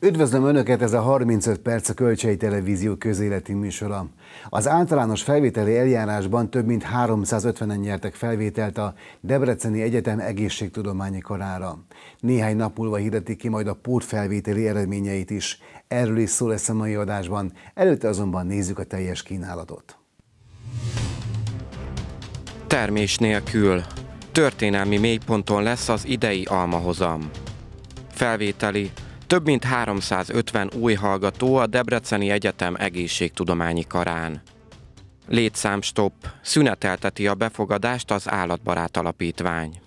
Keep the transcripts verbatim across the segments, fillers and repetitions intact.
Üdvözlöm Önöket, ez a harmincöt perc a Kölcsei Televízió közéleti műsora. Az általános felvételi eljárásban több mint háromszázötvenen nyertek felvételt a Debreceni Egyetem egészségtudományi karára. Néhány nap múlva hirdetik ki majd a pótfelvételi eredményeit is. Erről is szó lesz a mai adásban, előtte azonban nézzük a teljes kínálatot. Termés nélkül. Történelmi mélyponton lesz az idei almahozam. Felvételi. Több mint háromszázötven új hallgató a Debreceni Egyetem egészségtudományi karán. Létszámstopp. Szünetelteti a befogadást az Állatbarát Alapítvány.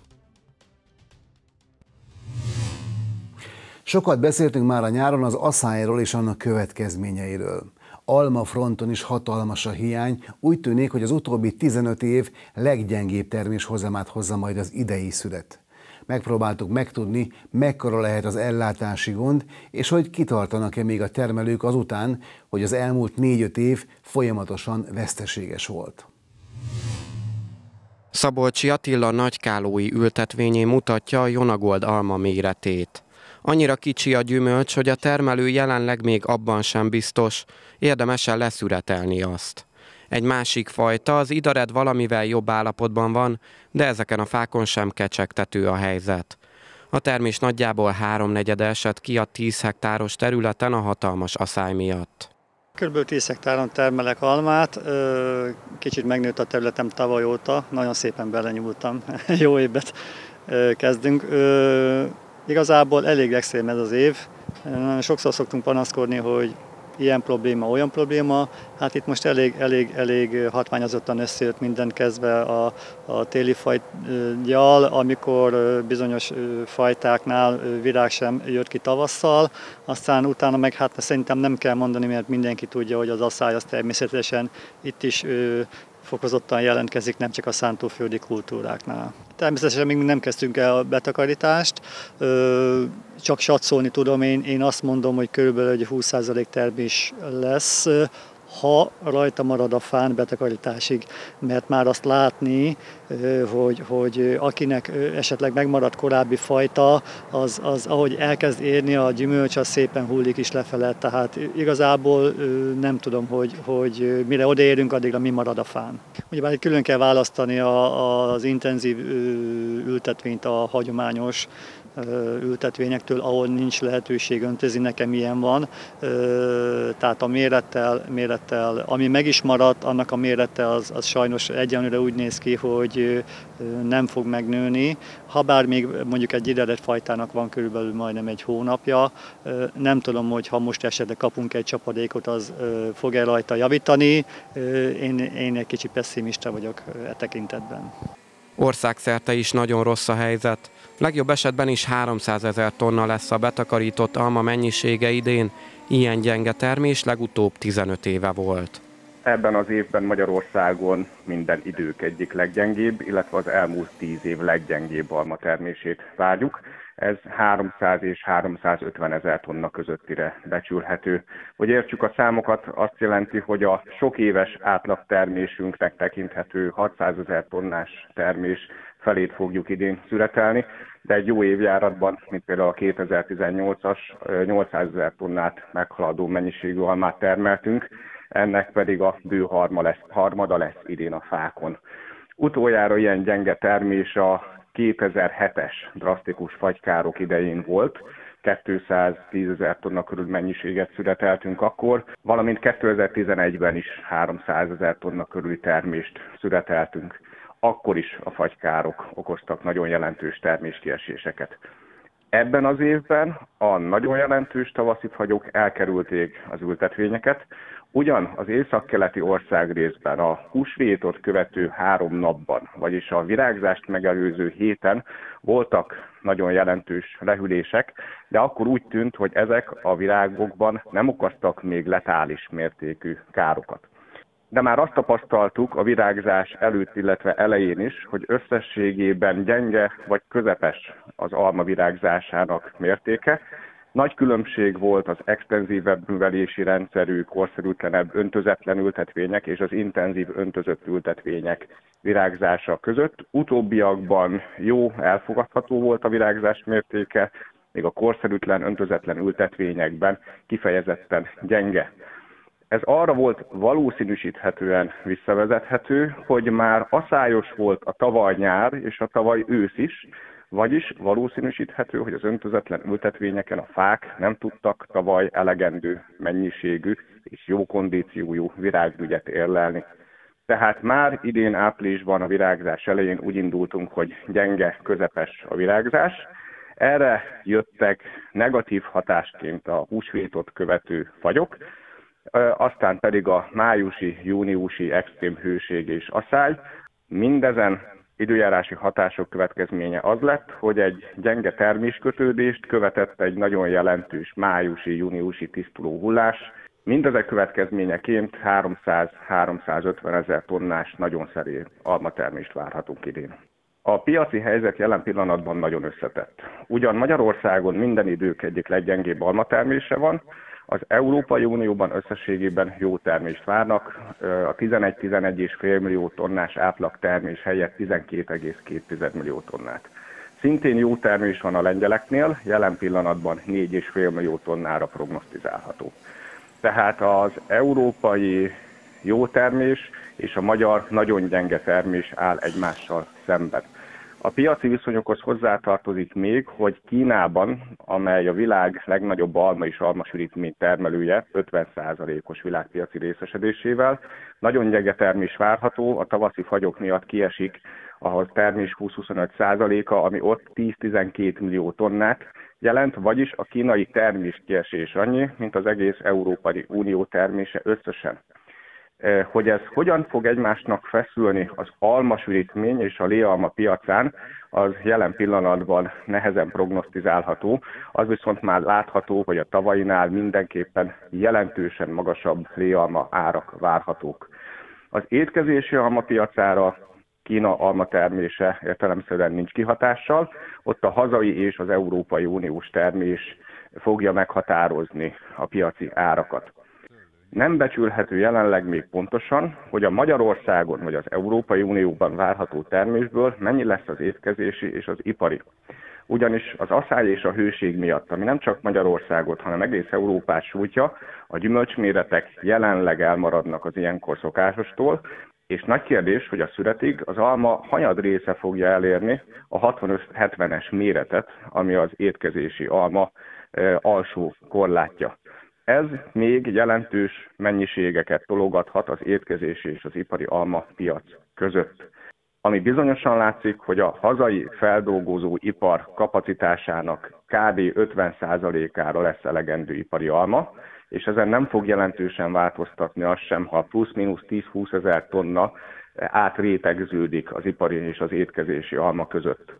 Sokat beszéltünk már a nyáron az aszályról és annak következményeiről. Alma fronton is hatalmas a hiány, úgy tűnik, hogy az utóbbi tizenöt év leggyengébb terméshozamát hozza majd az idei szület. Megpróbáltuk megtudni, mekkora lehet az ellátási gond, és hogy kitartanak-e még a termelők azután, hogy az elmúlt négy-öt év folyamatosan veszteséges volt. Szabolcsi Attila nagykálói ültetvényén mutatja a Jonagold alma méretét. Annyira kicsi a gyümölcs, hogy a termelő jelenleg még abban sem biztos, érdemesen leszüretelni azt. Egy másik fajta, az idared valamivel jobb állapotban van, de ezeken a fákon sem kecsegtető a helyzet. A termés nagyjából háromnegyede esett ki a tíz hektáros területen a hatalmas aszály miatt. Körülbelül tíz hektáron termelek almát, kicsit megnőtt a területem tavaly óta, nagyon szépen belenyúltam, jó évet kezdünk. Igazából elég extrém ez az év, sokszor szoktunk panaszkodni, hogy ilyen probléma, olyan probléma, hát itt most elég, elég, elég hatványozottan összejött minden, kezdve a, a téli fajgyal, amikor bizonyos fajtáknál virág sem jött ki tavasszal, aztán utána meg hát szerintem nem kell mondani, mert mindenki tudja, hogy az aszály az természetesen itt is fokozottan jelentkezik, nem csak a szántóföldi kultúráknál. Természetesen még nem kezdtünk el a betakarítást, csak satszolni tudom, én, én azt mondom, hogy körülbelül egy húsz százalék termés lesz, ha rajta marad a fán betakarításig, mert már azt látni, hogy, hogy akinek esetleg megmaradt korábbi fajta, az, az ahogy elkezd érni a gyümölcs, az szépen hullik is lefele, tehát igazából nem tudom, hogy, hogy mire odaérünk, addigra mi marad a fán. Ugyebár külön kell választani a, az intenzív ültetvényt a hagyományos ültetvényektől, ahol nincs lehetőség öntözni, nekem ilyen van. Tehát a mérettel, mérettel ami meg is maradt, annak a mérete az, az sajnos egyenlőre úgy néz ki, hogy nem fog megnőni. Habár még mondjuk egy idared fajtának van körülbelül majdnem egy hónapja, nem tudom, hogy ha most esetleg kapunk egy csapadékot, az fog-e rajta javítani. Én, én egy kicsit pessimista vagyok e tekintetben. Országszerte is nagyon rossz a helyzet. Legjobb esetben is háromszázezer tonna lesz a betakarított alma mennyisége idén, ilyen gyenge termés legutóbb tizenöt éve volt. Ebben az évben Magyarországon minden idők egyik leggyengébb, illetve az elmúlt tíz év leggyengébb alma termését várjuk. Ez háromszáz és háromszázötven ezer tonna közöttire becsülhető. Hogy értsük a számokat, azt jelenti, hogy a sok éves átlagtermésünknek tekinthető hatszázezer tonnás termés felét fogjuk idén szüretelni, de egy jó évjáratban, mint például a kétezer-tizennyolcas nyolcszázezer tonnát meghaladó mennyiségű almát termeltünk, ennek pedig a bő harma lesz, harmada lesz idén a fákon. Utoljára ilyen gyenge termés a kétezer-hetes drasztikus fagykárok idején volt, kétszáztízezer tonna körül mennyiséget szüreteltünk akkor, valamint kétezer-tizenegyben is háromszázezer tonna körüli termést szüreteltünk. Akkor is a fagykárok okoztak nagyon jelentős terméskieséseket. Ebben az évben a nagyon jelentős tavaszi fagyok elkerülték az ültetvényeket, ugyan az északkeleti országrészben a húsvétot követő három napban, vagyis a virágzást megelőző héten voltak nagyon jelentős lehűlések, de akkor úgy tűnt, hogy ezek a virágokban nem okoztak még letális mértékű károkat. De már azt tapasztaltuk a virágzás előtt, illetve elején is, hogy összességében gyenge vagy közepes az alma virágzásának mértéke. Nagy különbség volt az extenzívebb művelési rendszerű, korszerűtlenebb öntözetlen ültetvények és az intenzív öntözött ültetvények virágzása között. Utóbbiakban jó, elfogadható volt a virágzás mértéke, még a korszerűtlen, öntözetlen ültetvényekben kifejezetten gyenge. Ez arra volt valószínűsíthetően visszavezethető, hogy már aszályos volt a tavaly nyár és a tavaly ősz is, vagyis valószínűsíthető, hogy az öntözetlen ültetvényeken a fák nem tudtak tavaly elegendő mennyiségű és jó kondíciójú virágműgyet érlelni. Tehát már idén áprilisban a virágzás elején úgy indultunk, hogy gyenge, közepes a virágzás. Erre jöttek negatív hatásként a húsvétot követő fagyok, aztán pedig a májusi, júniusi extrém hőség és aszály. Mindezen időjárási hatások következménye az lett, hogy egy gyenge terméskötődést követett egy nagyon jelentős májusi, júniusi tisztuló hullás. Mindezek következményeként háromszáz-háromszázötven ezer tonnás nagyon szerény almatermést várhatunk idén. A piaci helyzet jelen pillanatban nagyon összetett. Ugyan Magyarországon minden idők egyik leggyengébb almatermése van, az Európai Unióban összességében jó termést várnak, a tizenegy-tizenegy egész öt millió tonnás átlag termés helyett tizenkét egész két millió tonnát. Szintén jó termés van a lengyeleknél, jelen pillanatban négy egész öt millió tonnára prognosztizálható. Tehát az európai jó termés és a magyar nagyon gyenge termés áll egymással szemben. A piaci viszonyokhoz hozzátartozik még, hogy Kínában, amely a világ legnagyobb alma és almasűrítmény termelője, ötven százalékos világpiaci részesedésével, nagyon gyenge termés várható, a tavaszi fagyok miatt kiesik a termés húsz-huszonöt százaléka, ami ott tíz-tizenkét millió tonnát jelent, vagyis a kínai termés kiesés annyi, mint az egész Európai Unió termése összesen. Hogy ez hogyan fog egymásnak feszülni az almasűrítmény és a léalma piacán, az jelen pillanatban nehezen prognosztizálható, az viszont már látható, hogy a tavainál mindenképpen jelentősen magasabb léalma árak várhatók. Az étkezési alma piacára Kína almatermése értelemszerűen nincs kihatással, ott a hazai és az Európai Uniós termés fogja meghatározni a piaci árakat. Nem becsülhető jelenleg még pontosan, hogy a Magyarországon vagy az Európai Unióban várható termésből mennyi lesz az étkezési és az ipari. Ugyanis az aszály és a hőség miatt, ami nem csak Magyarországot, hanem egész Európát sújtja, a gyümölcsméretek jelenleg elmaradnak az ilyenkor szokásostól, és nagy kérdés, hogy a szüretig az alma hanyad része fogja elérni a hatvanöt-hetvenes méretet, ami az étkezési alma e, alsó korlátja. Ez még jelentős mennyiségeket tologathat az étkezési és az ipari alma piac között. Ami bizonyosan látszik, hogy a hazai feldolgozó ipar kapacitásának kb. ötven százalékára lesz elegendő ipari alma, és ezen nem fog jelentősen változtatni az sem, ha plusz-minusz tíz-húsz ezer tonna átrétegződik az ipari és az étkezési alma között.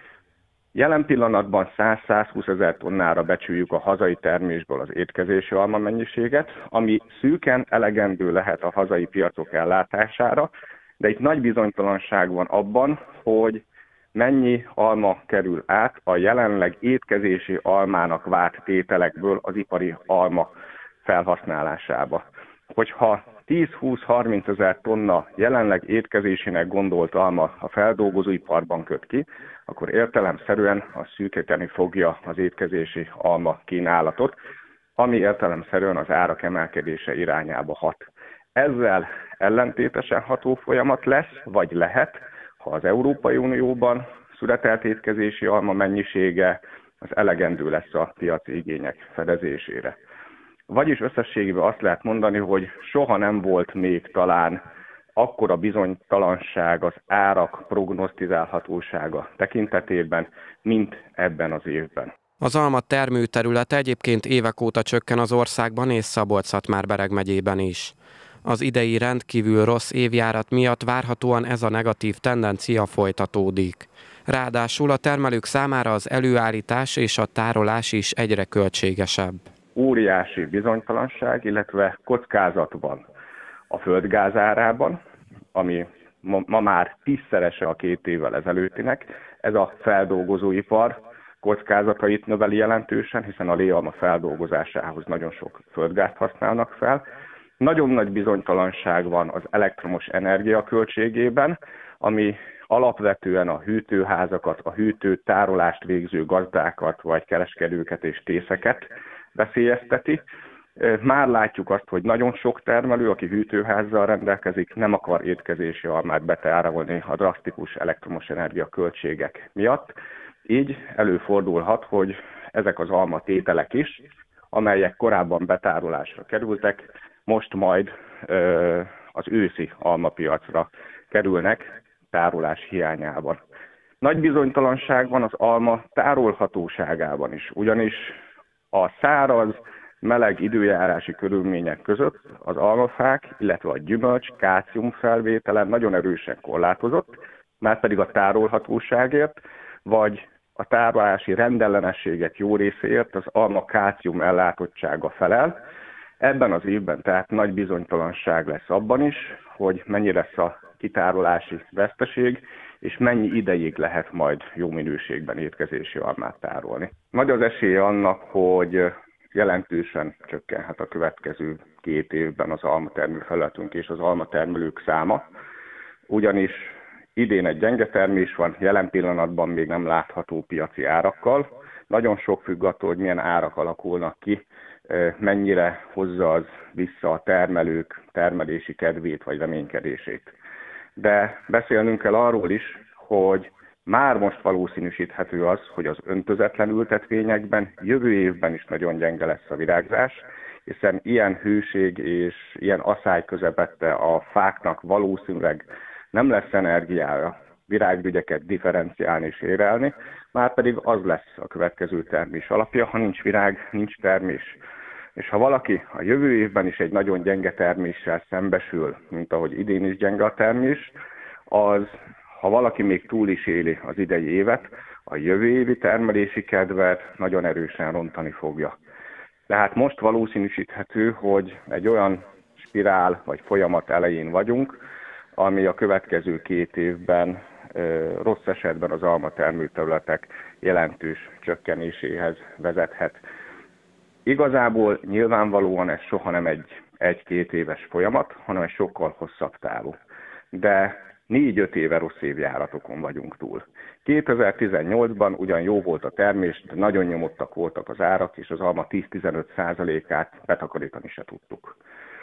Jelen pillanatban száz-százhúsz ezer tonnára becsüljük a hazai termésből az étkezési alma mennyiséget, ami szűken elegendő lehet a hazai piacok ellátására, de itt nagy bizonytalanság van abban, hogy mennyi alma kerül át a jelenleg étkezési almának várt tételekből az ipari alma felhasználásába. Hogyha tíz-húsz-harminc ezer tonna jelenleg étkezésének gondolt alma a feldolgozóiparban köt ki, akkor értelemszerűen az szűkíteni fogja az étkezési alma kínálatot, ami értelemszerűen az árak emelkedése irányába hat. Ezzel ellentétesen ható folyamat lesz, vagy lehet, ha az Európai Unióban szüretelt étkezési alma mennyisége az elegendő lesz a piaci igények fedezésére. Vagyis összességében azt lehet mondani, hogy soha nem volt még talán akkora bizonytalanság az árak prognosztizálhatósága tekintetében, mint ebben az évben. Az alma termőterülete egyébként évek óta csökken az országban és Szabolcs-Szatmár-Bereg megyében is. Az idei rendkívül rossz évjárat miatt várhatóan ez a negatív tendencia folytatódik. Ráadásul a termelők számára az előállítás és a tárolás is egyre költségesebb. Óriási bizonytalanság, illetve kockázat van a földgáz árában, ami ma, ma már tízszerese a két évvel ezelőttinek. Ez a feldolgozóipar kockázatait növeli jelentősen, hiszen a léalma feldolgozásához nagyon sok földgázt használnak fel. Nagyon nagy bizonytalanság van az elektromos energia költségében, ami alapvetően a hűtőházakat, a hűtőtárolást végző gazdákat, vagy kereskedőket és tészeket veszélyezteti. Már látjuk azt, hogy nagyon sok termelő, aki hűtőházzal rendelkezik, nem akar étkezési almát betárolni a drasztikus elektromos energia költségek miatt. Így előfordulhat, hogy ezek az almatételek is, amelyek korábban betárolásra kerültek, most majd ö, az őszi almapiacra kerülnek tárolás hiányában. Nagy bizonytalanság van az alma tárolhatóságában is, ugyanis a száraz, meleg időjárási körülmények között az almafák, illetve a gyümölcs kálcium felvétele nagyon erősen korlátozott, márpedig a tárolhatóságért, vagy a tárolási rendellenességek jó részéért az alma kálcium ellátottsága felel. Ebben az évben tehát nagy bizonytalanság lesz abban is, hogy mennyi lesz a kitárolási veszteség, és mennyi ideig lehet majd jó minőségben étkezési almát tárolni. Nagy az esélye annak, hogy jelentősen csökkenhet a következő két évben az almatermő felületünk és az almatermelők száma, ugyanis idén egy gyenge termés van, jelen pillanatban még nem látható piaci árakkal. Nagyon sok függ attól, hogy milyen árak alakulnak ki, mennyire hozza az vissza a termelők termelési kedvét vagy reménykedését. De beszélnünk kell arról is, hogy már most valószínűsíthető az, hogy az öntözetlen ültetvényekben jövő évben is nagyon gyenge lesz a virágzás, hiszen ilyen hőség és ilyen aszály közepette a fáknak valószínűleg nem lesz energiája virágügyeket differenciálni és érelni, már pedig az lesz a következő termés alapja, ha nincs virág, nincs termés. És ha valaki a jövő évben is egy nagyon gyenge terméssel szembesül, mint ahogy idén is gyenge a termés, az, ha valaki még túl is éli az idei évet, a jövő évi termelési kedvet nagyon erősen rontani fogja. Tehát most valószínűsíthető, hogy egy olyan spirál vagy folyamat elején vagyunk, ami a következő két évben rossz esetben az almatermőterületek jelentős csökkenéséhez vezethet. Igazából nyilvánvalóan ez soha nem egy egy-két éves folyamat, hanem egy sokkal hosszabb távú. De négy-öt éve rossz évjáratokon vagyunk túl. kétezer-tizennyolcban ugyan jó volt a termés, de nagyon nyomottak voltak az árak, és az alma tíz-tizenöt százalékát betakarítani se tudtuk.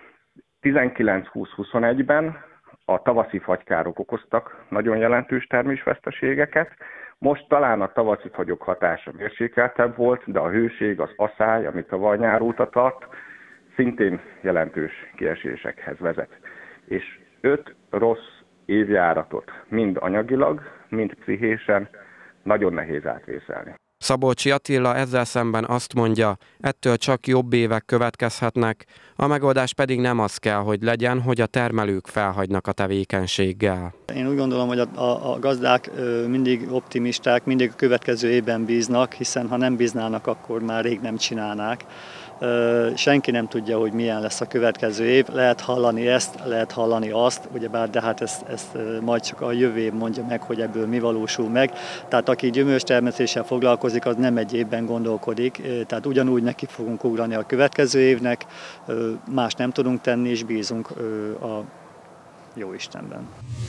tizenkilenc-húsz-huszonegyben a tavaszi fagykárok okoztak nagyon jelentős termésveszteségeket. Most talán a tavaszi fagyok hatása mérsékeltebb volt, de a hőség, az aszály, amit tavaly nyár óta tart, szintén jelentős kiesésekhez vezet. És öt rossz évjáratot mind anyagilag, mind pszichésen nagyon nehéz átvészelni. Szabolcsi Attila ezzel szemben azt mondja, ettől csak jobb évek következhetnek, a megoldás pedig nem az kell, hogy legyen, hogy a termelők felhagynak a tevékenységgel. Én úgy gondolom, hogy a, a, a gazdák mindig optimisták, mindig a következő évben bíznak, hiszen ha nem bíznának, akkor már rég nem csinálnák. Senki nem tudja, hogy milyen lesz a következő év. Lehet hallani ezt, lehet hallani azt, ugyebár, de hát ezt, ezt majd csak a jövő év mondja meg, hogy ebből mi valósul meg. Tehát aki gyümölcstermesztéssel foglalkozik, az nem egy évben gondolkodik. Tehát ugyanúgy neki fogunk ugrani a következő évnek, más nem tudunk tenni, és bízunk a Jóistenben.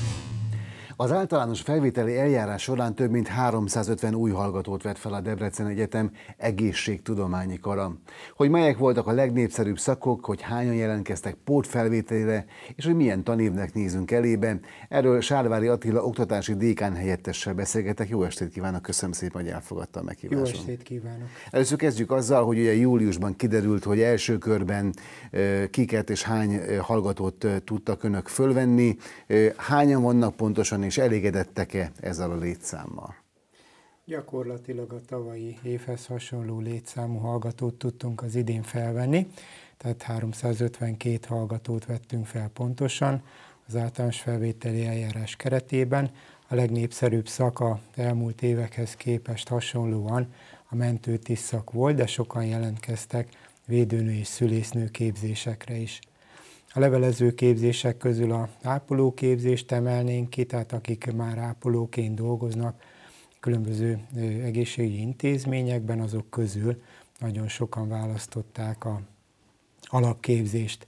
Az általános felvételi eljárás során több mint háromszázötven új hallgatót vett fel a Debrecen Egyetem egészségtudományi kara. Hogy melyek voltak a legnépszerűbb szakok, hogy hányan jelentkeztek pótfelvételire, és hogy milyen tanévnek nézünk elébe, erről Sárvári Attila oktatási dékán helyettessel beszélgetek. Jó estét kívánok, köszönöm szépen, hogy elfogadta a meghívásom. Jó estét kívánok. Először kezdjük azzal, hogy ugye júliusban kiderült, hogy első körben kiket és hány hallgatót tudtak önök fölvenni. Hányan vannak pontosan, és elégedettek-e ezzel a létszámmal? Gyakorlatilag a tavalyi évhez hasonló létszámú hallgatót tudtunk az idén felvenni, tehát háromszázötvenkét hallgatót vettünk fel pontosan az általános felvételi eljárás keretében. A legnépszerűbb szak az elmúlt évekhez képest hasonlóan a mentőtiszt szak volt, de sokan jelentkeztek védőnő és szülésznő képzésekre is. A levelező képzések közül a ápolóképzést emelnénk ki, tehát akik már ápolóként dolgoznak különböző egészségügyi intézményekben, azok közül nagyon sokan választották a alapképzést.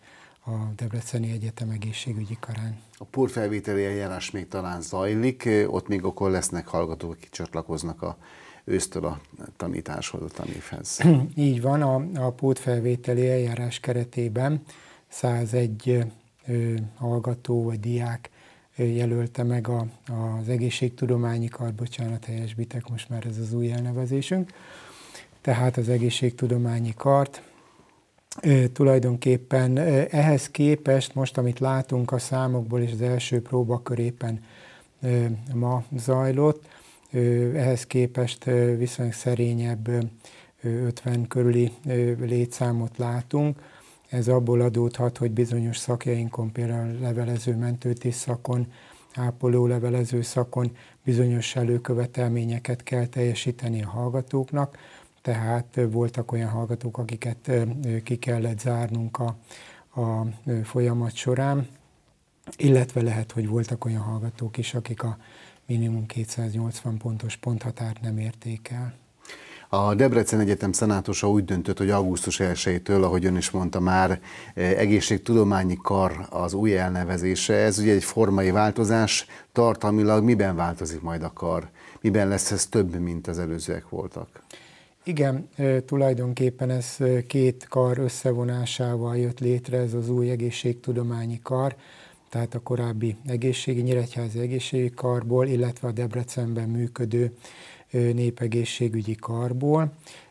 a Debreceni Egyetem egészségügyi karán. A pótfelvételi eljárás még talán zajlik, ott még akkor lesznek hallgatók, akik csatlakoznak a ősztől a tanításhoz, a tanévhez. Így van, a, a pótfelvételi eljárás keretében százegy ö, hallgató vagy diák ö, jelölte meg a, az egészségtudományi kar, bocsánat, helyesbitek, most már ez az új elnevezésünk, tehát az egészségtudományi kart. Ö, tulajdonképpen ö, ehhez képest most, amit látunk a számokból, és az első próbakör éppen ö, ma zajlott, ö, ehhez képest ö, viszonylag szerényebb ö, ötven körüli ö, létszámot látunk. Ez abból adódhat, hogy bizonyos szakjainkon, például levelező mentőtiszt szakon, ápoló levelező szakon bizonyos előkövetelményeket kell teljesíteni a hallgatóknak, tehát voltak olyan hallgatók, akiket ki kellett zárnunk a, a folyamat során, illetve lehet, hogy voltak olyan hallgatók is, akik a minimum kétszáznyolcvan pontos ponthatárt nem érték el. A Debrecen Egyetem szenátusa úgy döntött, hogy augusztus elsejétől, ahogy ön is mondta már, egészségtudományi kar az új elnevezése. Ez ugye egy formai változás, tartalmilag miben változik majd a kar? Miben lesz ez több, mint az előzőek voltak? Igen, tulajdonképpen ez két kar összevonásával jött létre, ez az új egészségtudományi kar, tehát a korábbi egészségi, nyíregyházi egészségi karból, illetve a Debrecenben működő népegészségügyi karból.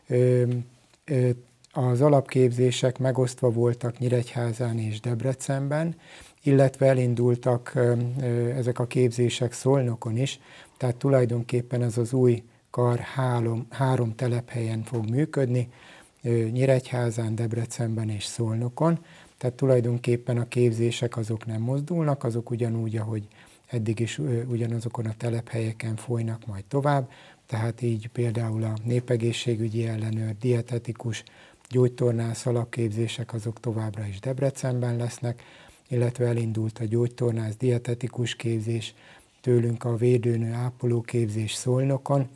Az alapképzések megosztva voltak Nyíregyházán és Debrecenben, illetve elindultak ezek a képzések Szolnokon is, tehát tulajdonképpen ez az új kar három, három telephelyen fog működni, Nyíregyházán, Debrecenben és Szolnokon, tehát tulajdonképpen a képzések azok nem mozdulnak, azok ugyanúgy, ahogy eddig is ugyanazokon a telephelyeken folynak majd tovább, tehát így például a népegészségügyi ellenőr, dietetikus, gyógytornász alapképzések azok továbbra is Debrecenben lesznek, illetve elindult a gyógytornász dietetikus képzés, tőlünk a védőnő ápoló képzés Szolnokon,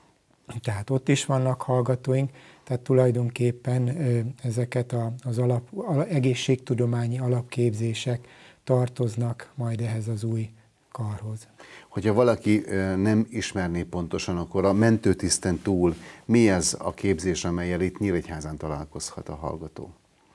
tehát ott is vannak hallgatóink, tehát tulajdonképpen ezeket az alap, egészségtudományi alapképzések tartoznak majd ehhez az új karhoz. Hogyha valaki nem ismerné pontosan, akkor a mentőtiszten túl mi ez a képzés, amellyel itt Nyíregyházán találkozhat a hallgató?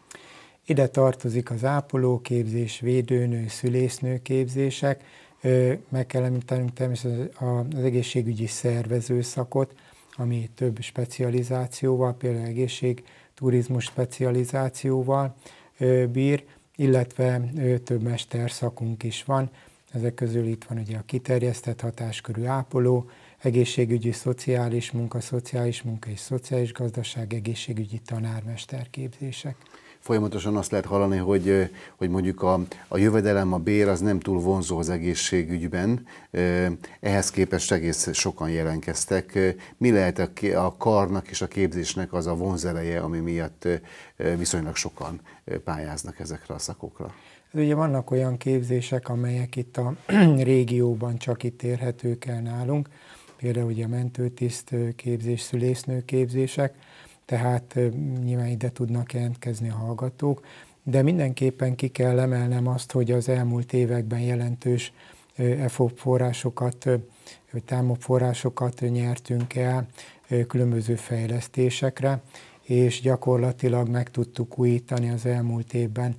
Ide tartozik az ápolóképzés, védőnő, szülésznő képzések, meg kell említenünk természetesen az egészségügyi szervezőszakot, ami több specializációval, például egészség, turizmus specializációval bír, illetve több mesterszakunk is van. Ezek közül itt van ugye a kiterjesztett hatáskörű ápoló, egészségügyi, szociális munka, szociális munka és szociális gazdaság, egészségügyi tanármesterképzések. Folyamatosan azt lehet hallani, hogy, hogy mondjuk a, a jövedelem, a bér az nem túl vonzó az egészségügyben, ehhez képest egész sokan jelentkeztek. Mi lehet a, a karnak és a képzésnek az a vonzereje, ami miatt viszonylag sokan pályáznak ezekre a szakokra? Ugye vannak olyan képzések, amelyek itt a régióban csak itt érhetők el nálunk, például ugye a mentőtiszt képzés, szülésznő képzések, tehát nyilván ide tudnak jelentkezni a hallgatók, de mindenképpen ki kell emelnem azt, hogy az elmúlt években jelentős E F O P forrásokat, vagy TÁMOP forrásokat nyertünk el különböző fejlesztésekre, és gyakorlatilag meg tudtuk újítani az elmúlt évben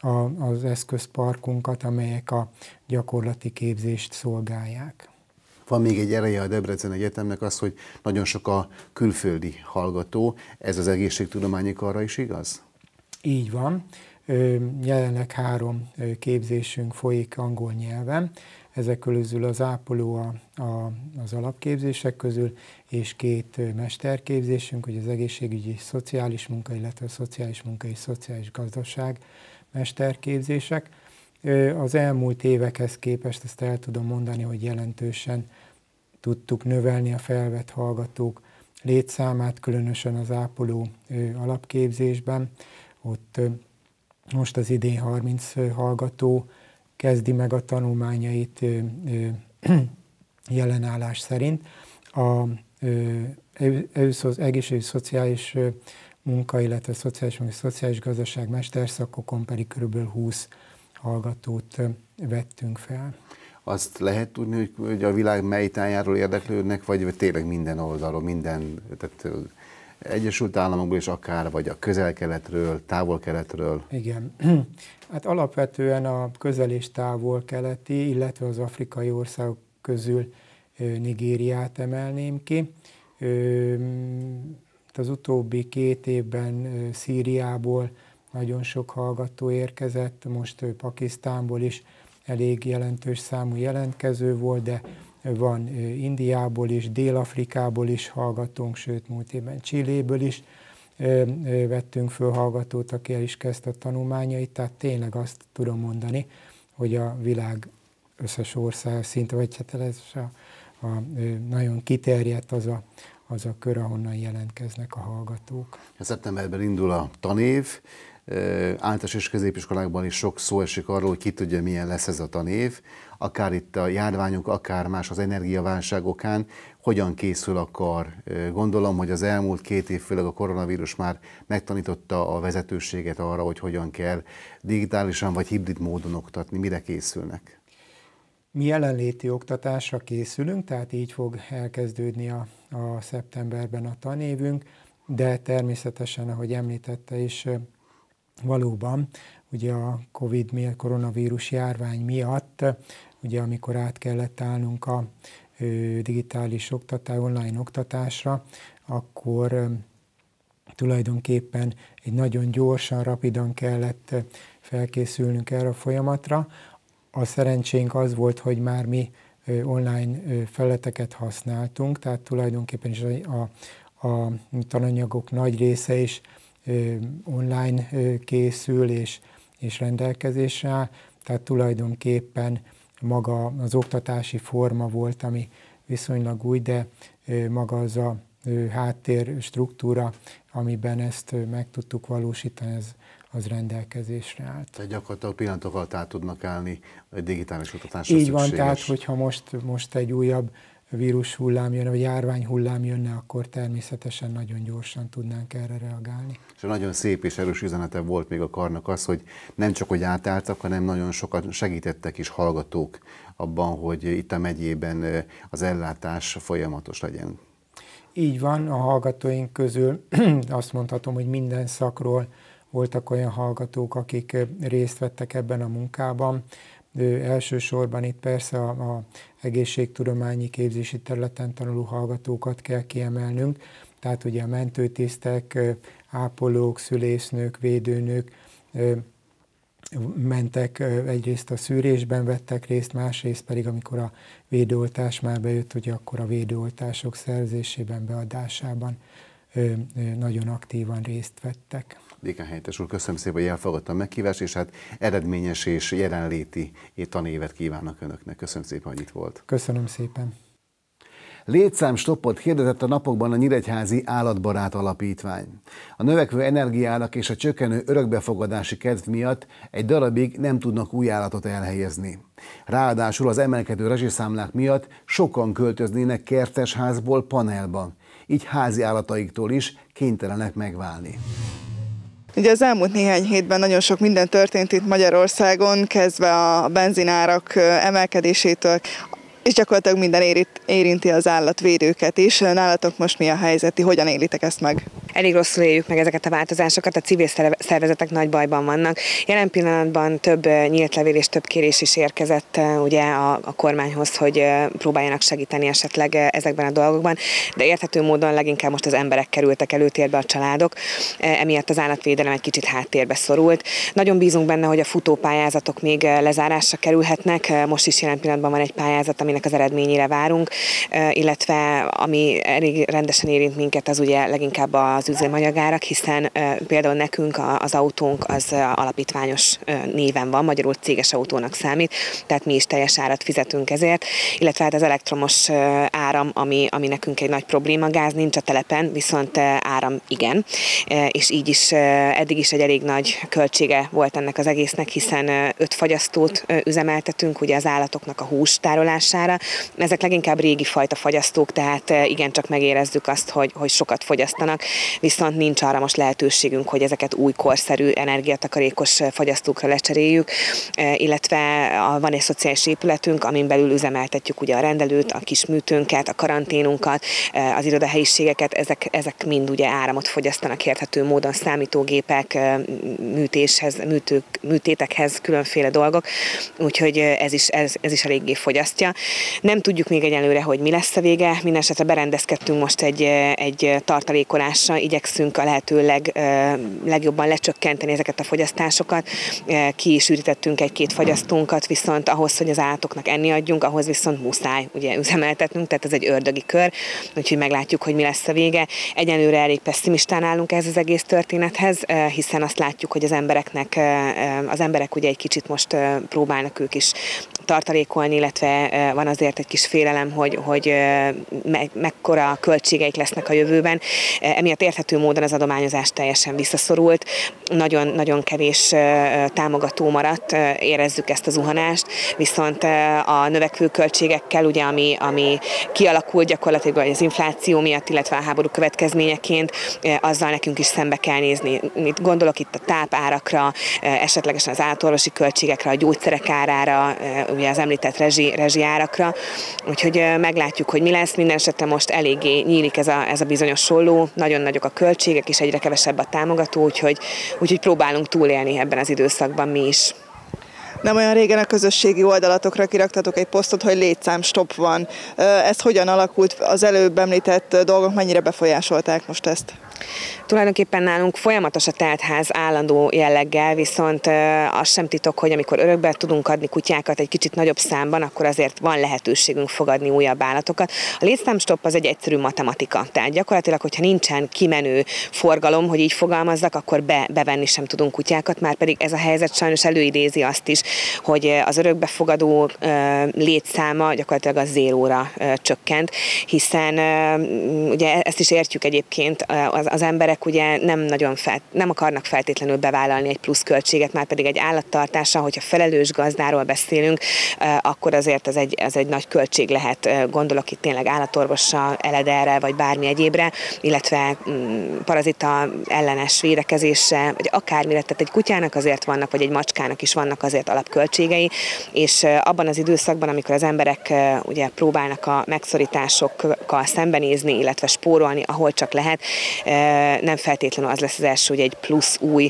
az eszközparkunkat, amelyek a gyakorlati képzést szolgálják. Van még egy ereje a Debrecen Egyetemnek az, hogy nagyon sok a külföldi hallgató. Ez az egészségtudományi karra is igaz? Így van. Jelenleg három képzésünk folyik angol nyelven. Ezek közül az ápoló a, a, az alapképzések közül, és két mesterképzésünk, hogy az egészségügyi szociális munka, illetve a szociális munka és szociális gazdaság mesterképzések. Az elmúlt évekhez képest ezt el tudom mondani, hogy jelentősen tudtuk növelni a felvett hallgatók létszámát, különösen az ápoló alapképzésben. Ott most az idén harminc hallgató kezdi meg a tanulmányait jelenállás szerint. A egészségügyi szociális munka, illetve szociális munka, szociális gazdaság mesterszakokon pedig kb. húsz hallgatót vettünk fel. Azt lehet tudni, hogy a világ mely tájáról érdeklődnek, vagy tényleg minden oldalról, minden, tehát Egyesült Államokból is akár, vagy a közel-keletről, távol-keletről? Igen. Hát alapvetően a közel- és távol-keleti, illetve az afrikai országok közül Nigériát emelném ki. Az utóbbi két évben Szíriából nagyon sok hallgató érkezett, most Pakisztánból is elég jelentős számú jelentkező volt, de van Indiából is, Dél-Afrikából is hallgatónk, sőt múlt évben Chiléből is vettünk föl hallgatót, aki el is kezdte a tanulmányait, tehát tényleg azt tudom mondani, hogy a világ összes ország szinte, vagy hát ez a, a, nagyon kiterjedt az a, az a kör, ahonnan jelentkeznek a hallgatók. Szeptemberben indul a tanév, általános és középiskolákban is sok szó esik arról, hogy ki tudja, milyen lesz ez a tanév, akár itt a járványok, akár más az energiaválság okán, hogyan készül a kar. Gondolom, hogy az elmúlt két év, főleg a koronavírus már megtanította a vezetőséget arra, hogy hogyan kell digitálisan vagy hibrid módon oktatni, mire készülnek. Mi jelenléti oktatásra készülünk, tehát így fog elkezdődni a, a szeptemberben a tanévünk, de természetesen, ahogy említette is, valóban, ugye a Covid miatt, koronavírus járvány miatt, ugye amikor át kellett állnunk a digitális oktatás, online oktatásra, akkor tulajdonképpen egy nagyon gyorsan, rapidan kellett felkészülnünk erre a folyamatra. A szerencsénk az volt, hogy már mi online felületeket használtunk, tehát tulajdonképpen is a, a tananyagok nagy része is online készül és, és rendelkezésre áll, tehát tulajdonképpen maga az oktatási forma volt, ami viszonylag új, de maga az a háttér struktúra, amiben ezt meg tudtuk valósítani, ez az rendelkezésre állt. Tehát gyakorlatilag pillanatok alatt át tudnak állni a digitális oktatásra Így szükséges. van, tehát hogyha most, most egy újabb vírus hullám jönne, vagy járvány hullám jönne, akkor természetesen nagyon gyorsan tudnánk erre reagálni. És nagyon szép és erős üzenete volt még a karnak az, hogy nem csak hogy átálltak, hanem nagyon sokat segítettek is hallgatók abban, hogy itt a megyében az ellátás folyamatos legyen. Így van, a hallgatóink közül azt mondhatom, hogy minden szakról voltak olyan hallgatók, akik részt vettek ebben a munkában. De elsősorban itt persze a, a egészségtudományi képzési területen tanuló hallgatókat kell kiemelnünk, tehát ugye a mentőtisztek, ápolók, szülésznők, védőnők mentek egyrészt a szűrésben, vettek részt, másrészt pedig amikor a védőoltás már bejött, ugye akkor a védőoltások szerzésében, beadásában nagyon aktívan részt vettek. Dékánhelyettes úr, köszönöm szépen, hogy elfogadta a meghívást, és hát eredményes és jelenléti tanévet kívánok Önöknek. Köszönöm szépen, hogy itt volt. Köszönöm szépen. Létszámstoppot hirdetett a napokban a Nyíregyházi Állatbarát Alapítvány. A növekvő energiárak és a csökkenő örökbefogadási kedv miatt egy darabig nem tudnak új állatot elhelyezni. Ráadásul az emelkedő rezsiszámlák miatt sokan költöznének kertesházból panelba, így házi állataiktól is kénytelenek megválni. Ugye az elmúlt néhány hétben nagyon sok minden történt itt Magyarországon, kezdve a benzinárak emelkedésétől, és gyakorlatilag minden érinti az állatvédőket is. Nálatok most mi a helyzet, hogyan élitek ezt meg? Elég rosszul éljük meg ezeket a változásokat, a civil szervezetek nagy bajban vannak. Jelen pillanatban több nyílt levél és több kérés is érkezett ugye a, a kormányhoz, hogy próbáljanak segíteni esetleg ezekben a dolgokban, de érthető módon leginkább most az emberek kerültek előtérbe, a családok, emiatt az állatvédelem egy kicsit háttérbe szorult. Nagyon bízunk benne, hogy a futópályázatok még lezárásra kerülhetnek, most is jelen pillanatban van egy pályázat, aminek az eredményére várunk, illetve ami elég rendesen érint minket, az ugye leginkább az üzemanyagárak, hiszen például nekünk az autónk az alapítványos néven van, magyarul céges autónak számít, tehát mi is teljes árat fizetünk ezért, illetve hát az elektromos áram, ami, ami nekünk egy nagy probléma, gáz nincs a telepen, viszont áram igen, és így is eddig is egy elég nagy költsége volt ennek az egésznek, hiszen öt fagyasztót üzemeltetünk, ugye az állatoknak a hús tárolására. Ezek leginkább régi fajta fagyasztók, tehát igencsak megérezzük azt, hogy, hogy sokat fogyasztanak, viszont nincs arra most lehetőségünk, hogy ezeket új korszerű, energiatakarékos fagyasztókra lecseréljük, illetve van egy szociális épületünk, amin belül üzemeltetjük ugye a rendelőt, a kis műtőnket, a karanténunkat, az irodahelyiségeket, ezek, ezek mind ugye áramot fogyasztanak érthető módon, számítógépek, műtéshez, műtők, műtétekhez, különféle dolgok, úgyhogy ez is, ez, ez is eléggé fogyasztja. Nem tudjuk még egyelőre, hogy mi lesz a vége, mindenesetre berendezkedtünk most egy, egy tartalékolásra, igyekszünk a lehető leg, legjobban lecsökkenteni ezeket a fogyasztásokat, ki is ürítettünk egy-két fagyasztónkat, viszont ahhoz, hogy az állatoknak enni adjunk, ahhoz viszont muszáj ugye üzemeltetnünk, tehát ez egy ördögi kör, úgyhogy meglátjuk, hogy mi lesz a vége. Egyenlőre elég pessimistán állunk ez az egész történethez, hiszen azt látjuk, hogy az embereknek, az emberek ugye egy kicsit most próbálnak ők is tartalékolni, illetve van azért egy kis félelem, hogy, hogy me, mekkora költségeik lesznek a jövőben. Emiatt érthető módon az adományozás teljesen visszaszorult, nagyon, nagyon kevés támogató maradt, érezzük ezt a zuhanást, viszont a növekvő költségekkel, ugye, ami, ami kialakult gyakorlatilag az infláció miatt, illetve a háború következményeként, azzal nekünk is szembe kell nézni. Mit gondolok itt a tápárakra, esetlegesen az állatorvosi költségekre, a gyógyszerek árára, ugye az említett rezsi, rezsi árakra, úgyhogy meglátjuk, hogy mi lesz. Minden esetre most eléggé nyílik ez a, ez a bizonyos solló, nagyon nagyok a költségek, és egyre kevesebb a támogató, úgyhogy, úgyhogy próbálunk túlélni ebben az időszakban mi is. Nem olyan régen a közösségi oldalatokra kiraktatok egy posztot, hogy létszámstopp van. Ez hogyan alakult? Az előbb említett dolgok mennyire befolyásolták most ezt? Tulajdonképpen nálunk folyamatos a teltház állandó jelleggel, viszont az sem titok, hogy amikor örökbe tudunk adni kutyákat egy kicsit nagyobb számban, akkor azért van lehetőségünk fogadni újabb állatokat. A létszámstopp az egy egyszerű matematika. Tehát gyakorlatilag, hogyha nincsen kimenő forgalom, hogy így fogalmazzak, akkor be, bevenni sem tudunk kutyákat, már pedig ez a helyzet sajnos előidézi azt is, hogy az örökbefogadó létszáma gyakorlatilag a zéróra csökkent, hiszen ugye ezt is értjük egyébként, az, az emberek ugye nem nagyon fel, nem akarnak feltétlenül bevállalni egy plusz költséget, már pedig egy állattartása, hogyha felelős gazdáról beszélünk, akkor azért ez egy, ez egy nagy költség lehet. Gondolok itt tényleg állatorvosra, elederre, vagy bármi egyébre, illetve parazita ellenes védekezésre, vagy akármire. Tehát egy kutyának azért vannak, vagy egy macskának is vannak azért alapköltségei, és abban az időszakban, amikor az emberek ugye próbálnak a megszorításokkal szembenézni, illetve spórolni, ahol csak lehet, nem feltétlenül az lesz az első, hogy egy plusz új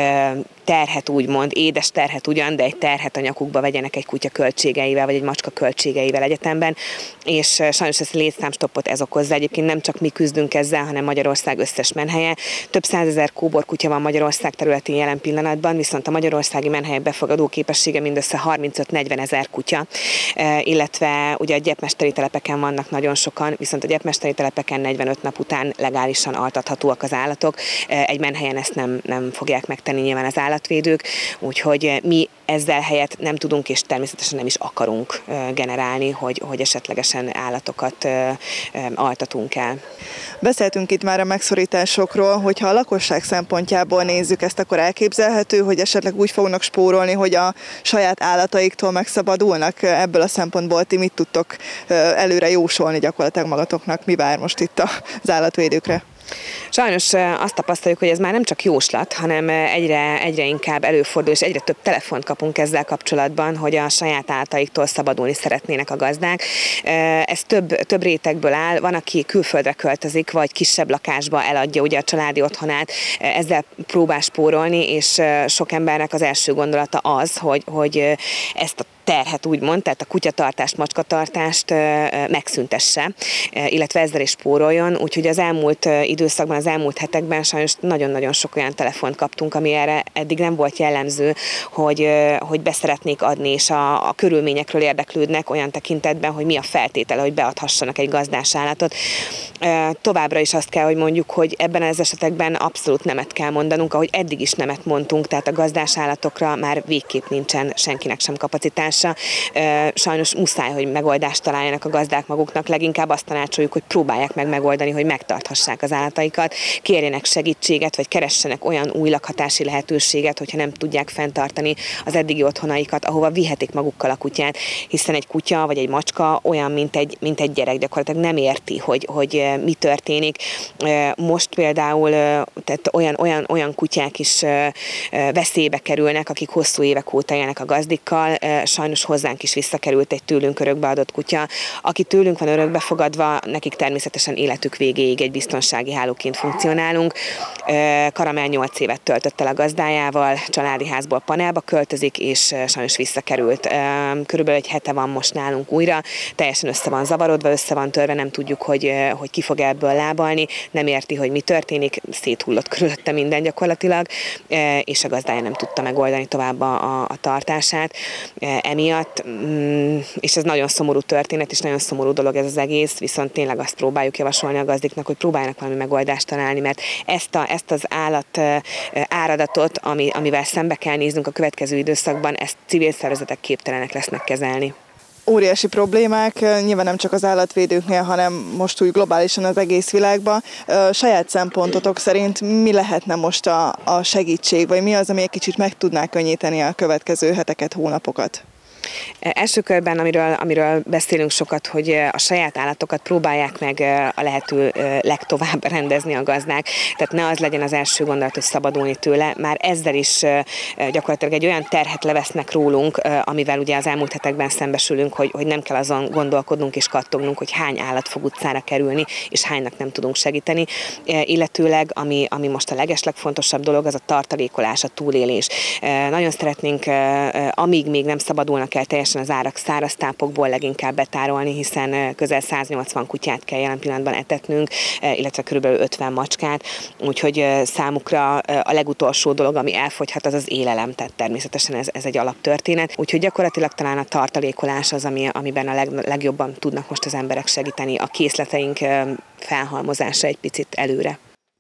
terhet úgymond, édes terhet ugyan, de egy terhet a nyakukba vegyenek egy kutya költségeivel, vagy egy macska költségeivel egyetemben, és sajnos ezt a létszámstoppot ez okozza. Egyébként nem csak mi küzdünk ezzel, hanem Magyarország összes menhelye. Több százezer kóbor kutya van Magyarország területén jelen pillanatban, viszont a magyarországi menhelyek befogadó képessége mindössze harmincöt-negyven ezer kutya, illetve ugye a gyepmesteri telepeken vannak nagyon sokan, viszont a gyepmesteri telepeken negyvenöt nap után legálisan altathatóak az állatok. Egy menhelyen ezt nem, nem fogják megtenni nyilván az állatvédők, úgyhogy mi ezzel helyet nem tudunk, és természetesen nem is akarunk generálni, hogy, hogy esetlegesen állatokat altatunk el. Beszéltünk itt már a megszorításokról, hogyha a lakosság szempontjából nézzük ezt, akkor elképzelhető, hogy esetleg úgy fognak spórolni, hogy a saját állataiktól megszabadulnak. Ebből a szempontból ti mit tudtok előre jósolni gyakorlatilag magatoknak? Mi vár most itt az állatvédőkre? Sajnos azt tapasztaljuk, hogy ez már nem csak jóslat, hanem egyre, egyre inkább előfordul, és egyre több telefont kapunk ezzel kapcsolatban, hogy a saját állataiktól szabadulni szeretnének a gazdák. Ez több, több rétegből áll, van, aki külföldre költözik, vagy kisebb lakásba eladja ugye a családi otthonát, ezzel próbál spórolni, és sok embernek az első gondolata az, hogy, hogy ezt a terhet úgymond, tehát a kutyatartást, macskatartást megszüntesse, illetve ezzel is spóroljon, úgyhogy az elmúlt időszakban, az elmúlt hetekben sajnos nagyon-nagyon sok olyan telefont kaptunk, ami erre eddig nem volt jellemző, hogy, hogy beszeretnék adni, és a, a körülményekről érdeklődnek olyan tekintetben, hogy mi a feltétele, hogy beadhassanak egy gazdás állatot. Továbbra is azt kell, hogy mondjuk, hogy ebben az esetekben abszolút nemet kell mondanunk, ahogy eddig is nemet mondtunk, tehát a gazdás állatokra már végképp nincsen senkinek sem kapacitás. megoldása. Sajnos muszáj, hogy megoldást találjanak a gazdák maguknak, leginkább azt tanácsoljuk, hogy próbálják meg megoldani, hogy megtarthassák az állataikat, kérjenek segítséget, vagy keressenek olyan új lakhatási lehetőséget, hogyha nem tudják fenntartani az eddigi otthonaikat, ahova vihetik magukkal a kutyát, hiszen egy kutya vagy egy macska olyan, mint egy, mint egy gyerek, gyakorlatilag nem érti, hogy, hogy mi történik. Most például tehát olyan, olyan, olyan kutyák is veszélybe kerülnek, akik hosszú évek óta élnek a gazdikkal. Sajnos hozzánk is visszakerült egy tőlünk örökbe adott kutya. Aki tőlünk van örökbe fogadva, nekik természetesen életük végéig egy biztonsági hálóként funkcionálunk. Karamell nyolc évet töltött el a gazdájával, családi házból panelba költözik, és sajnos visszakerült. Körülbelül egy hete van most nálunk újra, teljesen össze van zavarodva, össze van törve, nem tudjuk, hogy, hogy ki fog ebből lábalni, nem érti, hogy mi történik, széthullott körülötte minden gyakorlatilag, és a gazdája nem tudta megoldani tovább a, a tartását emiatt, és ez nagyon szomorú történet, és nagyon szomorú dolog ez az egész, viszont tényleg azt próbáljuk javasolni a gazdiknak, hogy próbáljanak valami megoldást találni, mert ezt, a, ezt az állat áradatot, ami, amivel szembe kell néznünk a következő időszakban, ezt civil szervezetek képtelenek lesznek kezelni. Óriási problémák, nyilván nem csak az állatvédőknél, hanem most úgy globálisan az egész világban. Saját szempontotok szerint mi lehetne most a, a segítség, vagy mi az, ami egy kicsit meg tudná könnyíteni a következő heteket, hónapokat? Első körben, amiről, amiről beszélünk sokat, hogy a saját állatokat próbálják meg a lehető legtovább rendezni a gazdák. Tehát ne az legyen az első gondolat, hogy szabadulni tőle. Már ezzel is gyakorlatilag egy olyan terhet levesznek rólunk, amivel ugye az elmúlt hetekben szembesülünk, hogy, hogy nem kell azon gondolkodnunk és kattognunk, hogy hány állat fog utcára kerülni, és hánynak nem tudunk segíteni. Illetőleg, ami, ami most a legeslegfontosabb dolog, az a tartalékolás, a túlélés. Nagyon szeretnénk, amíg még nem szabadulnak el teljesen az árak, száraz tápokból leginkább betárolni, hiszen közel száznyolcvan kutyát kell jelen pillanatban etetnünk, illetve körülbelül ötven macskát, úgyhogy számukra a legutolsó dolog, ami elfogyhat, az az élelem, tehát természetesen ez, ez egy alaptörténet, úgyhogy gyakorlatilag talán a tartalékolás az, ami, amiben a leg, legjobban tudnak most az emberek segíteni, a készleteink felhalmozása egy picit előre.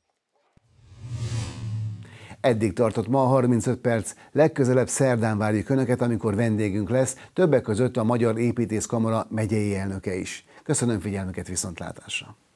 Eddig tartott ma a harmincöt perc, legközelebb szerdán várjuk Önöket, amikor vendégünk lesz, többek között a Magyar Építészkamara megyei elnöke is. Köszönöm figyelmüket, viszontlátásra!